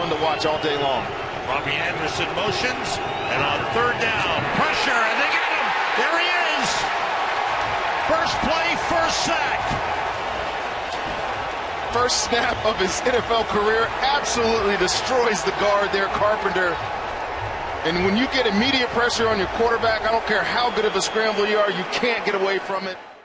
fun to watch all day long. Robbie Anderson motions, and on third down, pressure, and they get him. There he is. First play, first sack. First snap of his NFL career, absolutely destroys the guard there, Carpenter. And when you get immediate pressure on your quarterback, I don't care how good of a scramble you are, you can't get away from it.